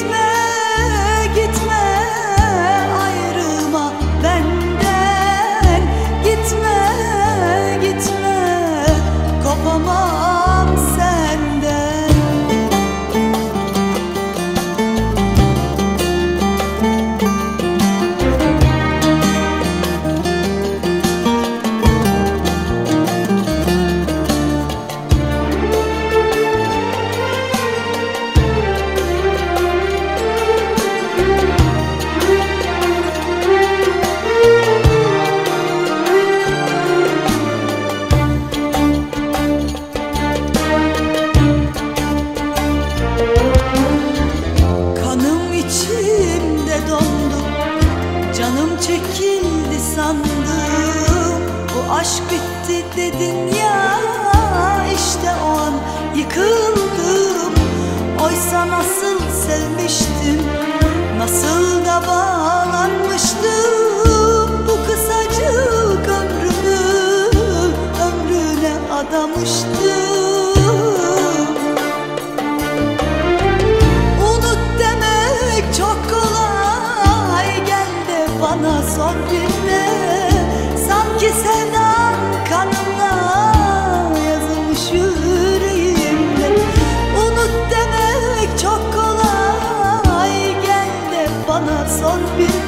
Gitme, gitme, ayrılma benden. Gitme, gitme, kopamam senden. Canım çekildi sandım, bu aşk bitti dedin ya, işte o an yıkıldım. Oysa nasıl sevmiştim, nasıl da bağlanmıştım. Bu kısacık ömrüne adamıştım. Unut demek çok kolay, bana sor bir de. Sanki sevdan kanımla yazılmış yüreğimde. Unut demek çok kolay, gel de bana sor bir